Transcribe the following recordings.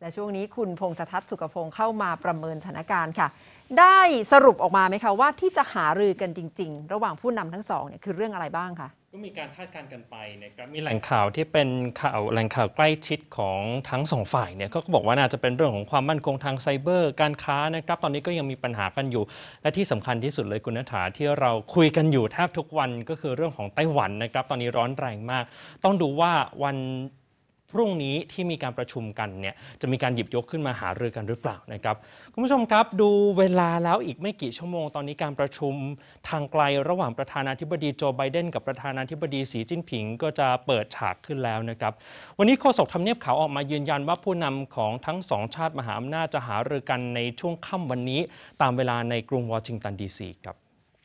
และช่วงนี้คุณพงษ์ทัศน์สุขพงศ์เข้ามาประเมินสถานการณ์ค่ะได้สรุปออกมาไหมคะว่าที่จะหารือกันจริงๆระหว่างผู้นำทั้งสองเนี่ยคือเรื่องอะไรบ้างคะก็มีการคาดการณ์กันไปนะครับมีแหล่งข่าวที่เป็นแหล่งข่าวใกล้ชิดของทั้งสองฝ่ายเนี่ยก็บอกว่าน่าจะเป็นเรื่องของความมั่นคงทางไซเบอร์การค้านะครับตอนนี้ก็ยังมีปัญหากันอยู่และที่สำคัญที่สุดเลยคุณณฐาที่เราคุยกันอยู่แทบทุกวันก็คือเรื่องของไต้หวันนะครับตอนนี้ร้อนแรงมากต้องดูว่าวันพรุ่งนี้ที่มีการประชุมกันเนี่ยจะมีการหยิบยกขึ้นมาหารือกันหรือเปล่านะครับคุณผู้ชมครับดูเวลาแล้วอีกไม่กี่ชั่วโมงตอนนี้การประชุมทางไกลระหว่างประธานาธิบดีโจไบเดนกับประธานาธิบดีสีจิ้นผิงก็จะเปิดฉากขึ้นแล้วนะครับวันนี้โฆษกทำเนียบขาวออกมายืนยันว่าผู้นำของทั้งสองชาติมหาอำนาจจะหารือกันในช่วงค่ำวันนี้ตามเวลาในกรุงวอชิงตันดีซีครับ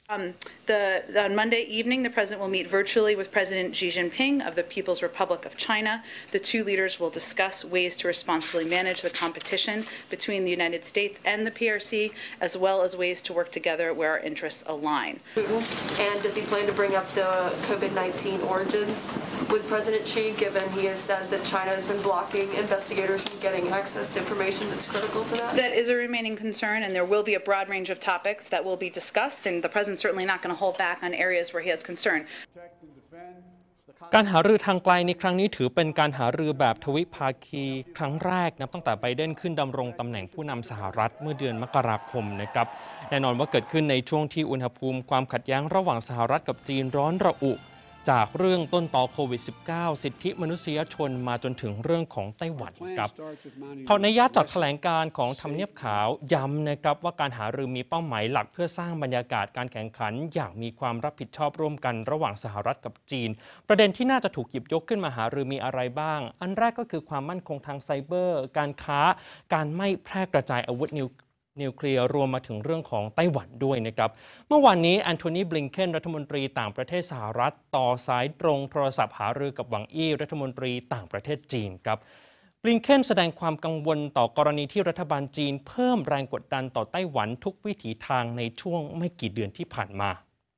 On Monday evening, the president will meet virtually with President Xi Jinping of the People's Republic of China. The two leaders will discuss ways to responsibly manage the competition between the United States and the PRC, as well as ways to work together where our interests align. And does he plan to bring up the COVID-19 origins with President Xi, given he has said that China has been blocking investigators from getting access to information that's critical to that? That is a remaining concern, and there will be a broad range of topics that will be discussed, and the president certainly not going to hold back on areas where he has concern. การหารือทางไกลในครั้งนี้ถือเป็นการหารือแบบทวิภาคีครั้งแรกนับตั้งแต่ไบเดนขึ้นดำรงตำแหน่งผู้นำสหรัฐเมื่อเดือนมกราคมนะครับแน่นอนว่าเกิดขึ้นในช่วงที่อุณหภูมิความขัดแย้งระหว่างสหรัฐกับจีนร้อนระอุจากเรื่องต้นต่อโควิด -19 สิทธิมนุษยชนมาจนถึงเรื่องของไต้หวันครับพอในยะจัดแถลงการของทำเนียบขาวย้ำนะครับว่าการหารือมีเป้าหมายหลักเพื่อสร้างบรรยากาศการแข่งขันอย่างมีความรับผิดชอบร่วมกันระหว่างสหรัฐกับจีนประเด็นที่น่าจะถูกหยิบยกขึ้นมาหารือมีอะไรบ้างอันแรกก็คือความมั่นคงทางไซเบอร์การค้าการไม่แพร่กระจายอาวุธนิวเคลียร์รวมมาถึงเรื่องของไต้หวันด้วยนะครับเมื่อวานนี้แอนโทนีบลิงเคนรัฐมนตรีต่างประเทศสหรัฐต่อสายตรงโทรศัพท์หารือกับหวังอี้รัฐมนตรีต่างประเทศจีนครับบลิงเคนแสดงความกังวลต่อกรณีที่รัฐบาลจีนเพิ่มแรงกดดันต่อไต้หวันทุกวิถีทางในช่วงไม่กี่เดือนที่ผ่านมา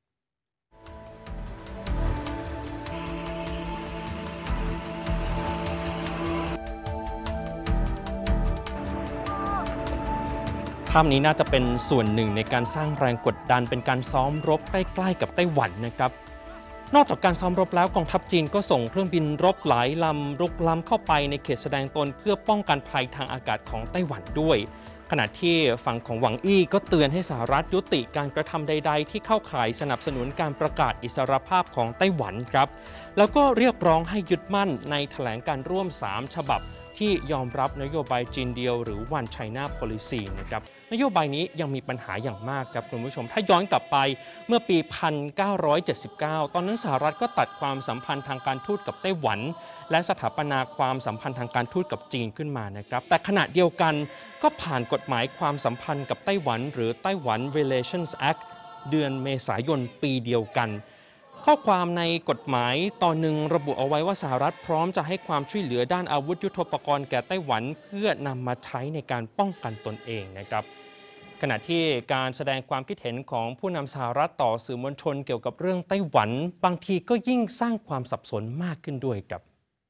ภาพนี้น่าจะเป็นส่วนหนึ่งในการสร้างแรงกดดันเป็นการซ้อมรบใกล้ๆกับไต้หวันนะครับนอกจากการซ้อมรบแล้วกองทัพจีนก็ส่งเครื่องบินรบหลายลำรุกล้ำเข้าไปในเขตแสดงตนเพื่อป้องกันภัยทางอากาศของไต้หวันด้วยขณะที่ฝั่งของหวังอี้ก็เตือนให้สหรัฐยุติการกระทำใดๆที่เข้าข่ายสนับสนุนการประกาศอิสรภาพของไต้หวันครับแล้วก็เรียกร้องให้ยึดมั่นในแถลงการร่วม3ฉบับที่ยอมรับนโยบายจีนเดียวหรือ One China Policy นะครับนโยบายนี้ยังมีปัญหาอย่างมากครับคุณผู้ชมถ้าย้อนกลับไปเมื่อปี 1979 ตอนนั้นสหรัฐก็ตัดความสัมพันธ์ทางการทูตกับไต้หวันและสถาปนาความสัมพันธ์ทางการทูตกับจีนขึ้นมานะครับแต่ขณะเดียวกันก็ผ่านกฎหมายความสัมพันธ์กับไต้หวันหรือไต้หวัน Relations Act เดือนเมษายนปีเดียวกันข้อความในกฎหมายตอนหนึ่งระบุเอาไว้ว่าสหรัฐพร้อมจะให้ความช่วยเหลือด้านอาวุธยุทโธปกรณ์แก่ไต้หวันเพื่อนำมาใช้ในการป้องกันตนเองนะครับขณะที่การแสดงความคิดเห็นของผู้นำสหรัฐต่อสื่อมวลชนเกี่ยวกับเรื่องไต้หวันบางทีก็ยิ่งสร้างความสับสนมากขึ้นด้วยครับ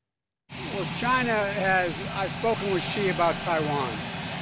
Well, China has. I've spoken with Xi about Taiwan.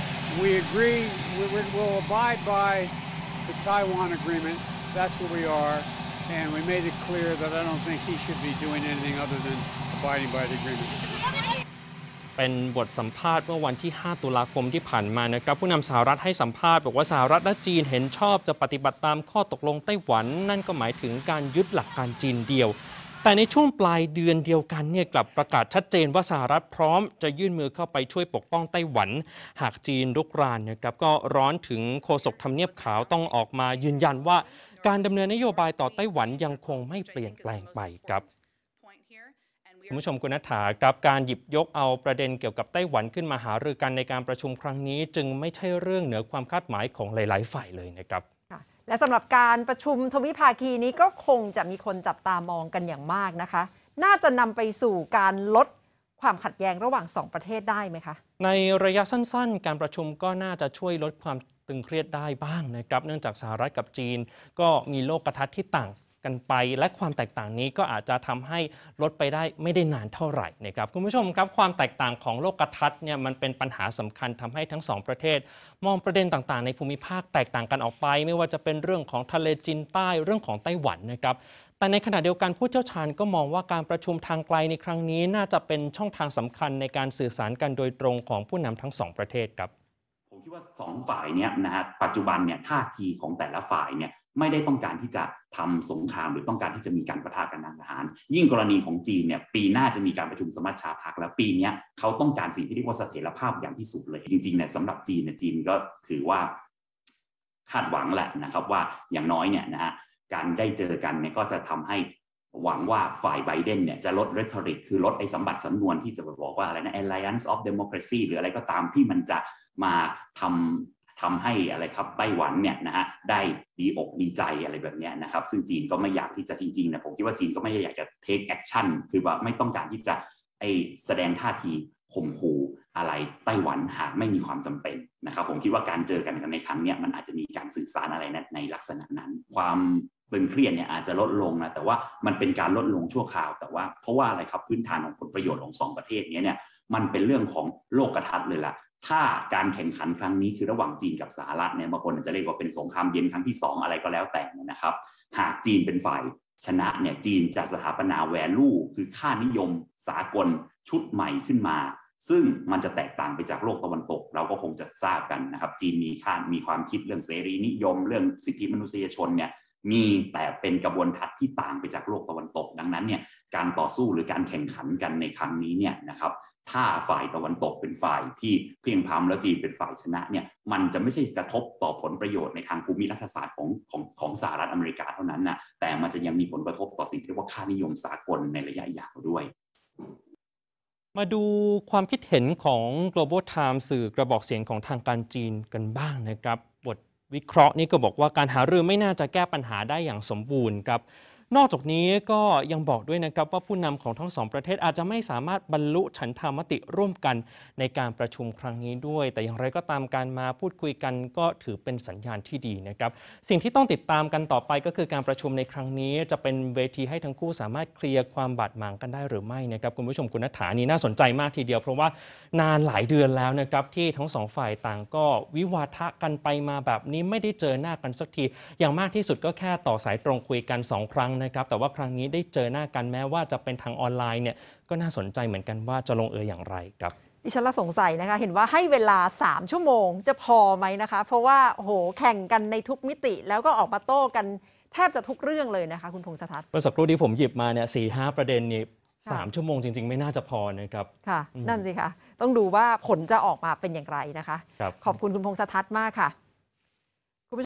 We agree. We'll abide by the Taiwan agreement. That's where we are. And we made it clear that I don't think he should be doing anything other than abiding by the agreement. เป็นบทสัมภาษณ์เมื่อวันที่ 5 ตุลาคมที่ผ่านมานะครับผู้นำสหรัฐให้สัมภาษณ์บอกว่าสหรัฐและจีนเห็นชอบจะปฏิบัติตามข้อตกลงไต้หวันนั่นก็หมายถึงการยึดหลักการจีนเดียวแต่ในช่วงปลายเดือนเดียวกันเนี่ยกลับประกาศชัดเจนว่าสหรัฐพร้อมจะยื่นมือเข้าไปช่วยปกป้องไต้หวันหากจีนรุกรานนะครับก็ร้อนถึงโฆษกทำเนียบขาวต้องออกมายืนยันว่าการดำเนินนโยบายต่อไต้หวันยังคงไม่เปลี่ยนแปลงไปครับคุณผู้ชมคุณณฐาครับการหยิบยกเอาประเด็นเกี่ยวกับไต้หวันขึ้นมาหารือกันในการประชุมครั้งนี้จึงไม่ใช่เรื่องเหนือความคาดหมายของหลายๆฝ่ายเลยนะครับและสำหรับการประชุมทวิภาคีนี้ก็คงจะมีคนจับตามองกันอย่างมากนะคะน่าจะนำไปสู่การลดความขัดแย้งระหว่าง2ประเทศได้ไหมคะในระยะสั้นๆการประชุมก็น่าจะช่วยลดความตึงเครียดได้บ้างนะครับเนื่องจากสหรัฐกับจีนก็มีโลกทัศน์ที่ต่างกันไปและความแตกต่างนี้ก็อาจจะทำให้ลดไปได้ไม่ได้นานเท่าไหร่นะครับคุณผู้ชมครับความแตกต่างของโลกทัศน์เนี่ยมันเป็นปัญหาสำคัญทำให้ทั้งสองประเทศมองประเด็นต่างๆในภูมิภาคแตกต่างกันออกไปไม่ว่าจะเป็นเรื่องของทะเลจีนใต้เรื่องของไต้หวันนะครับแต่ในขณะเดียวกันผู้เชี่ยวชาญก็มองว่าการประชุมทางไกลในครั้งนี้น่าจะเป็นช่องทางสำคัญในการสื่อสารกันโดยตรงของผู้นำทั้งสองประเทศครับผมคิดว่า2 ฝ่ายเนี่ยนะฮะปัจจุบันเนี่ยท่าทีของแต่ละฝ่ายเนี่ยไม่ได้ต้องการที่จะทำสงครามหรือต้องการที่จะมีการปะทะกันทางทหารยิ่งกรณีของจีนเนี่ยปีหน้าจะมีการประชุมสมัชชาพรรคแล้วปีนี้เขาต้องการสิ่งที่เรียกว่าเสถียรภาพอย่างที่สุดเลยจริงๆเนี่ยสำหรับจีนเนี่ยจีนก็ถือว่าคาดหวังแหละนะครับว่าอย่างน้อยเนี่ยนะฮะการได้เจอกันเนี่ยก็จะทำให้หวังว่าฝ่ายไบเดนเนี่ยจะลด rhetoric คือลดไอ้สมบัติสำนวนที่จะบอกว่าอะไรนะ alliance of democracy หรืออะไรก็ตามที่มันจะมาทำให้อะไรครับไต้หวันเนี่ยนะฮะได้ดีอกดีใจอะไรแบบนี้นะครับซึ่งจีนก็ไม่อยากที่จะจริงๆนะผมคิดว่าจีนก็ไม่ได้อยากจะ take action คือว่าไม่ต้องการที่จะแสดงท่าทีข่มขู่อะไรไต้หวันหากไม่มีความจำเป็นนะครับผมคิดว่าการเจอกันในครั้งนี้มันอาจจะมีการสื่อสารอะไรในลักษณะนั้นความตึงเครียดเนี่ยอาจจะลดลงนะแต่ว่ามันเป็นการลดลงชั่วคราวแต่ว่าเพราะว่าอะไรครับพื้นฐานของผลประโยชน์ของ2 ประเทศนี้เนี่ยมันเป็นเรื่องของโลกทัศน์เลยล่ะถ้าการแข่งขันครั้งนี้คือระหว่างจีนกับสหรัฐเนี่ยบางคนจะเรียกว่าเป็นสงครามเย็นครั้งที่2อะไรก็แล้วแต่นะครับหากจีนเป็นฝ่ายชนะเนี่ยจีนจะสถาปนา value คือค่านิยมสากลชุดใหม่ขึ้นมาซึ่งมันจะแตกต่างไปจากโลกตะวันตกเราก็คงจะทราบกันนะครับจีนมีความคิดเรื่องเสรีนิยมเรื่องสิทธิมนุษยชนเนี่ยมีแต่เป็นกระบวนทัศน์ที่ต่างไปจากโลกตะวันตกดังนั้นเนี่ยการต่อสู้หรือการแข่งขันกันในครั้งนี้เนี่ยนะครับถ้าฝ่ายตะวันตกเป็นฝ่ายที่เพียงพล้ำแล้วจีนเป็นฝ่ายชนะเนี่ยมันจะไม่ใช่กระทบต่อผลประโยชน์ในทางภูมิรัฐศาสตร์ของสหรัฐอเมริกาเท่านั้นนะแต่มันจะยังมีผลกระทบต่อสิ่งที่เรียกว่าค่านิยมสากลในระยะยาวด้วยมาดูความคิดเห็นของ Global Times สื่อกระบอกเสียงของทางการจีนกันบ้างนะครับบทวิเคราะห์นี้ก็บอกว่าการหารือไม่น่าจะแก้ปัญหาได้อย่างสมบูรณ์ครับนอกจากนี้ก็ยังบอกด้วยนะครับว่าผู้นำของทั้งสองประเทศอาจจะไม่สามารถบรรลุฉันทามติร่วมกันในการประชุมครั้งนี้ด้วยแต่อย่างไรก็ตามการมาพูดคุยกันก็ถือเป็นสัญญาณที่ดีนะครับสิ่งที่ต้องติดตามกันต่อไปก็คือการประชุมในครั้งนี้จะเป็นเวทีให้ทั้งคู่สามารถเคลียร์ความบาดหมางกันได้หรือไม่นะครับคุณผู้ชมคุณณัฐฐานี่น่าสนใจมากทีเดียวเพราะว่านานหลายเดือนแล้วนะครับที่ทั้งสองฝ่ายต่างก็วิวาทะกันไปมาแบบนี้ไม่ได้เจอหน้ากันสักทีอย่างมากที่สุดก็แค่ต่อสายตรงคุยกัน2 ครั้งนะครับแต่ว่าครั้งนี้ได้เจอหน้ากันแม้ว่าจะเป็นทางออนไลน์เนี่ยก็น่าสนใจเหมือนกันว่าจะลงเอยอย่างไรครับดิฉันละสงสัยนะคะเห็นว่าให้เวลา3 ชั่วโมงจะพอไหมนะคะเพราะว่าโอ้โหแข่งกันในทุกมิติแล้วก็ออกมาโต้กันแทบจะทุกเรื่องเลยนะคะคุณพงษ์สทัศน์เมื่อสักครู่ที่ผมหยิบมาเนี่ย4-5 ประเด็นนี้3 ชั่วโมงจริงๆไม่น่าจะพอนะครับค่ะนั่นสิคะต้องดูว่าผลจะออกมาเป็นอย่างไรนะคะขอบคุณคุณพงษ์สทัศน์มากค่ะ